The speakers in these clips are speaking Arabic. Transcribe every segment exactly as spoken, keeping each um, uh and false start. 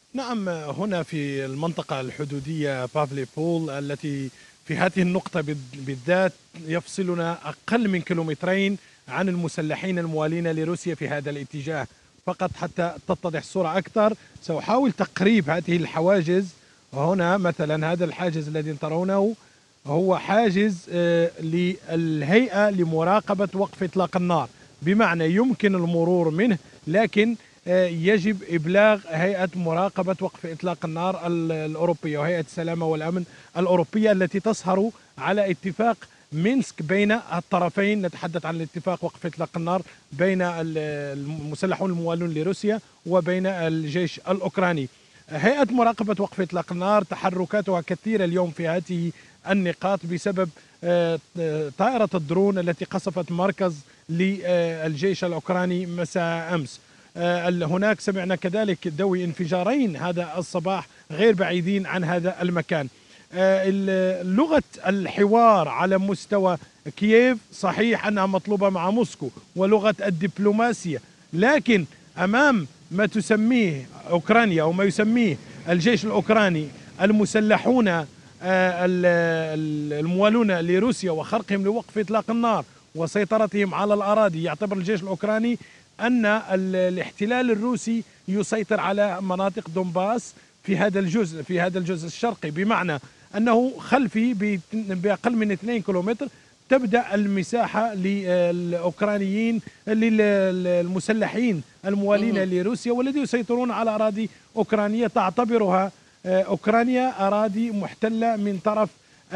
نعم، هنا في المنطقة الحدودية بافليبول التي في هذه النقطة بالذات يفصلنا أقل من كيلومترين عن المسلحين الموالين لروسيا في هذا الاتجاه. فقط حتى تتضح الصورة أكثر سأحاول تقريب هذه الحواجز. هنا مثلا هذا الحاجز الذي ترونه هو حاجز آه، للهيئة لمراقبة وقف إطلاق النار، بمعنى يمكن المرور منه، لكن آه، يجب إبلاغ هيئة مراقبة وقف إطلاق النار الأوروبية وهيئة السلامة والأمن الأوروبية التي تسهر على اتفاق مينسك بين الطرفين. نتحدث عن الاتفاق وقف إطلاق النار بين المسلحون الموالون لروسيا وبين الجيش الأوكراني. هيئة مراقبة وقف إطلاق النار تحركاتها كثيرة اليوم في هذه النقاط بسبب آه، آه، طائرة الدرون التي قصفت مركز للجيش الأوكراني مساء أمس. آه، هناك سمعنا كذلك دوي انفجارين هذا الصباح غير بعيدين عن هذا المكان. آه، لغة الحوار على مستوى كييف صحيح أنها مطلوبة مع موسكو ولغة الدبلوماسية، لكن أمام ما تسميه أوكرانيا أو ما يسميه الجيش الأوكراني المسلحون الموالون لروسيا وخرقهم لوقف إطلاق النار وسيطرتهم على الأراضي، يعتبر الجيش الأوكراني أن الاحتلال الروسي يسيطر على مناطق دونباس في هذا الجزء في هذا الجزء الشرقي، بمعنى أنه خلفي بأقل من اثنين كيلومتر تبدأ المساحة للأوكرانيين للمسلحين الموالين لروسيا والذين يسيطرون على أراضي أوكرانية تعتبرها أوكرانيا أراضي محتلة من طرف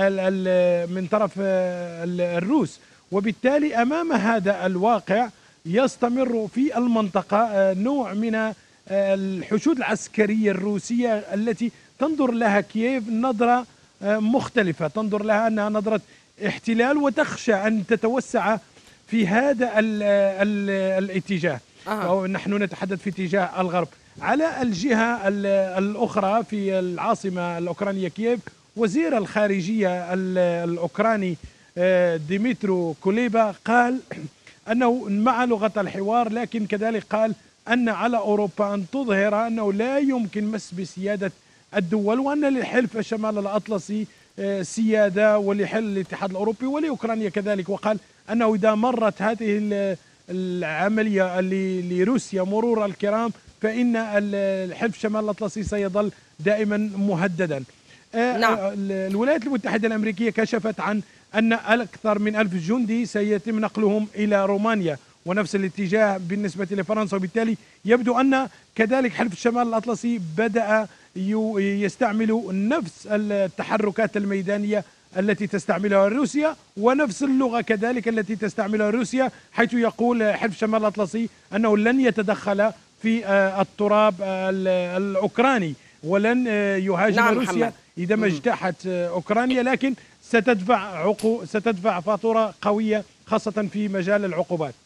من طرف الروس. وبالتالي أمام هذا الواقع يستمر في المنطقة نوع من الحشود العسكرية الروسية التي تنظر لها كييف نظرة مختلفة، تنظر لها أنها نظرة احتلال وتخشى أن تتوسع في هذا ال ال الاتجاه. أه. نحن نتحدث في اتجاه الغرب. على الجهة الأخرى في العاصمة الأوكرانية كييف، وزير الخارجية الأوكراني ديمترو كوليبا قال أنه مع لغة الحوار، لكن كذلك قال أن على أوروبا أن تظهر أنه لا يمكن مس بسيادة الدول، وأن للحلف الشمال الأطلسي سيادة ولحل الاتحاد الأوروبي ولأوكرانيا كذلك. وقال أنه إذا مرت هذه العملية لروسيا مرور الكرام فإن الحلف الشمال الأطلسي سيظل دائما مهددا. نعم. الولايات المتحدة الأمريكية كشفت عن أن أكثر من ألف جندي سيتم نقلهم إلى رومانيا، ونفس الاتجاه بالنسبة لفرنسا، وبالتالي يبدو أن كذلك حلف الشمال الأطلسي بدأ يستعمل نفس التحركات الميدانية التي تستعملها روسيا ونفس اللغة كذلك التي تستعملها روسيا، حيث يقول حلف الشمال الأطلسي أنه لن يتدخل في التراب الأوكراني ولن يهاجم نعم روسيا محمد. إذا ما اجتاحت أوكرانيا، لكن ستدفع عقو ستدفع فاتورة قوية خاصة في مجال العقوبات.